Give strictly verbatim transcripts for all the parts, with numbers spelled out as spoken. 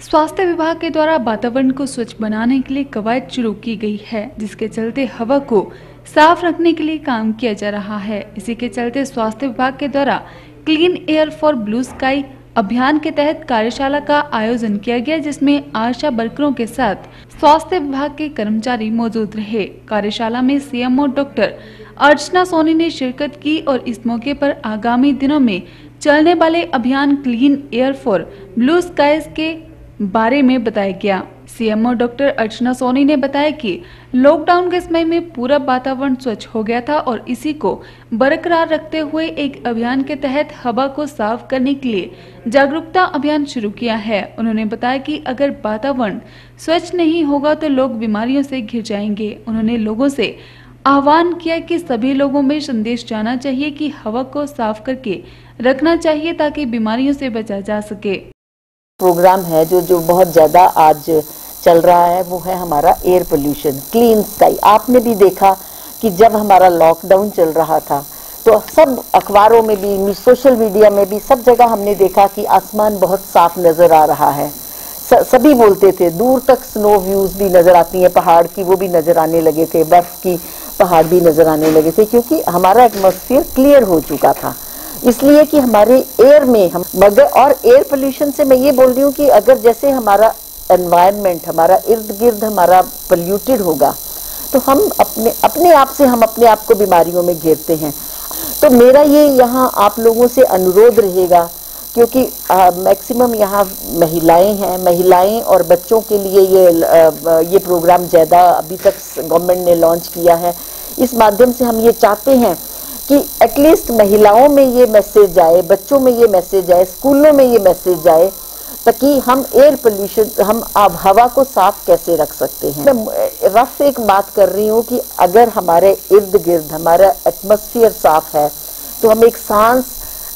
स्वास्थ्य विभाग के द्वारा वातावरण को स्वच्छ बनाने के लिए कवायद शुरू की गई है, जिसके चलते हवा को साफ रखने के लिए काम किया जा रहा है। इसी के चलते स्वास्थ्य विभाग के द्वारा clean air for blue sky अभियान के तहत कार्यशाला का आयोजन किया गया, जिसमें आशा वर्करों के साथ स्वास्थ्य विभाग के कर्मचारी मौजूद रहे। कार्यशाला में सीएमओ डॉक्टर अर्चना सोनी ने शिरकत की और इस मौके पर आगामी दिनों में चलने वाले अभियान clean air for blue skies के बारे में बताया गया। सीएमओ डॉक्टर अर्चना सोनी ने बताया कि लॉकडाउन के समय में पूरा वातावरण स्वच्छ हो गया था और इसी को बरकरार रखते हुए एक अभियान के तहत हवा को साफ करने के लिए जागरूकता अभियान शुरू किया है। उन्होंने बताया कि अगर वातावरण स्वच्छ नहीं होगा तो लोग बीमारियों से घिर जाएंगे। उन्होंने लोगों से आह्वान किया कि सभी लोगों में संदेश जाना चाहिए कि हवा को साफ करके रखना चाहिए ताकि बीमारियों से बचा जा सके। प्रोग्राम है जो जो बहुत ज्यादा आज चल रहा है वो है हमारा एयर पोल्यूशन क्लीन स्काई। आपने भी देखा कि जब हमारा लॉकडाउन चल रहा था तो सब अखबारों में भी, सोशल मीडिया में भी, सब जगह हमने देखा कि आसमान बहुत साफ नजर आ रहा है। स, सभी बोलते थे, दूर तक स्नो व्यूज भी नजर आती हैं, पहाड़ की वो भी नजर आने लगे थे, बर्फ की पहाड़ भी नजर आने लगे थे, क्योंकि हमारा एटमॉस्फेयर क्लियर हो चुका था। इसलिए कि हमारे एयर में हम मगर और एयर पोल्यूशन से मैं ये बोल रही हूँ कि अगर जैसे हमारा एनवायरनमेंट, हमारा इर्द गिर्द हमारा पोल्यूटेड होगा तो हम अपने अपने आप से हम अपने आप को बीमारियों में घेरते हैं। तो मेरा ये यहाँ आप लोगों से अनुरोध रहेगा, क्योंकि मैक्सिमम यहाँ महिलाएं हैं, महिलाएं और बच्चों के लिए ये आ, ये प्रोग्राम ज़्यादा अभी तक गवर्नमेंट ने लॉन्च किया है। इस माध्यम से हम ये चाहते हैं कि एटलीस्ट महिलाओं में ये मैसेज जाए, बच्चों में ये मैसेज जाए, स्कूलों में ये मैसेज जाए, ताकि हम एयर पोल्यूशन, हम अब हवा को साफ कैसे रख सकते हैं। मैं रफ एक बात कर रही हूँ कि अगर हमारे इर्द गिर्द हमारा एटमॉस्फेयर साफ है तो हम एक सांस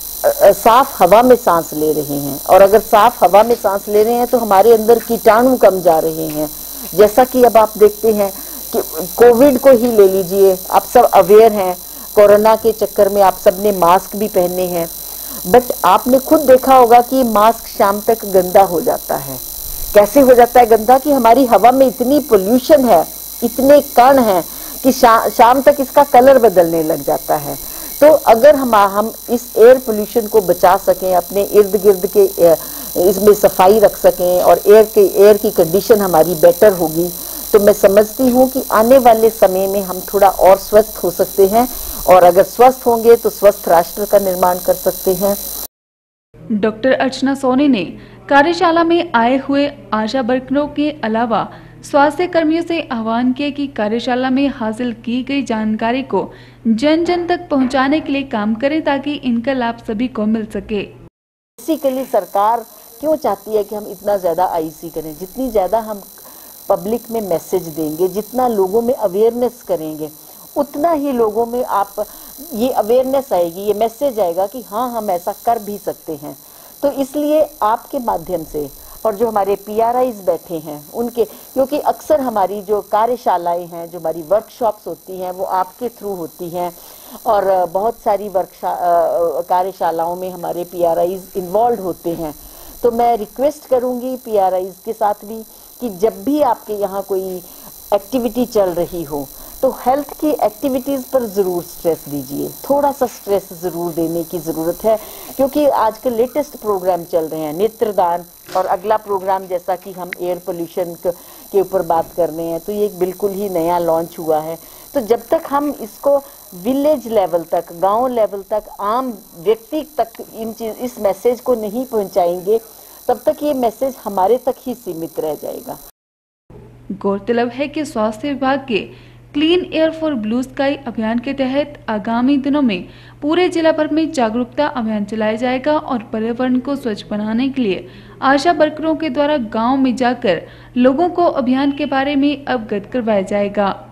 साफ हवा में सांस ले रहे हैं, और अगर साफ हवा में सांस ले रहे हैं तो हमारे अंदर कीटाणु कम जा रहे हैं। जैसा कि अब आप देखते हैं कि कोविड को ही ले लीजिए, आप सब अवेयर हैं, कोरोना के चक्कर में आप सबने मास्क भी पहने हैं, बट आपने खुद देखा होगा कि मास्क शाम तक गंदा हो जाता है। कैसे हो जाता है गंदा? कि हमारी हवा में इतनी पोल्यूशन है, इतने कण हैं कि शा, शाम तक इसका कलर बदलने लग जाता है। तो अगर हम हम इस एयर पोल्यूशन को बचा सकें, अपने इर्द गिर्द के इसमें सफाई रख सकें और एयर के एयर की कंडीशन हमारी बेटर होगी, तो मैं समझती हूँ कि आने वाले समय में हम थोड़ा और स्वस्थ हो सकते हैं, और अगर स्वस्थ होंगे तो स्वस्थ राष्ट्र का निर्माण कर सकते हैं। डॉक्टर अर्चना सोनी ने कार्यशाला में आए हुए आशा वर्करों के अलावा स्वास्थ्य कर्मियों से आह्वान किया कि कार्यशाला में हासिल की गई जानकारी को जन जन तक पहुंचाने के लिए काम करें, ताकि इनका लाभ सभी को मिल सके। बेसिकली सरकार क्यों चाहती है कि हम इतना ज्यादा आईसी करें? जितनी ज्यादा हम पब्लिक में मैसेज देंगे, जितना लोगों में अवेयरनेस करेंगे, उतना ही लोगों में आप ये अवेयरनेस आएगी, ये मैसेज आएगा कि हाँ हम ऐसा कर भी सकते हैं। तो इसलिए आपके माध्यम से, और जो हमारे पीआरआईज बैठे हैं उनके, क्योंकि अक्सर हमारी जो कार्यशालाएं हैं, जो हमारी वर्कशॉप्स होती हैं, वो आपके थ्रू होती हैं, और बहुत सारी वर्कशा कार्यशालाओं में हमारे पीआरआईज इन्वॉल्व होते हैं। तो मैं रिक्वेस्ट करूंगी पीआरआईज के साथ भी कि जब भी आपके यहाँ कोई एक्टिविटी चल रही हो तो हेल्थ की एक्टिविटीज पर जरूर स्ट्रेस दीजिए, थोड़ा सा स्ट्रेस जरूर देने की जरूरत है, क्योंकि आजकल लेटेस्ट प्रोग्राम चल रहे हैं नेत्रदान, और अगला प्रोग्राम जैसा कि हम एयर पोल्यूशन के ऊपर बात कर रहे हैं तो ये बिल्कुल ही नया लॉन्च हुआ है। तो जब तक हम इसको विलेज लेवल तक, गांव लेवल तक, आम व्यक्ति तक इन चीज इस मैसेज को नहीं पहुंचाएंगे, तब तक ये मैसेज हमारे तक ही सीमित रह जाएगा। गौरतलब है कि स्वास्थ्य विभाग के clean air for blue sky अभियान के तहत आगामी दिनों में पूरे जिला भर में जागरूकता अभियान चलाया जाएगा और पर्यावरण को स्वच्छ बनाने के लिए आशा वर्करों के द्वारा गांव में जाकर लोगों को अभियान के बारे में अवगत करवाया जाएगा।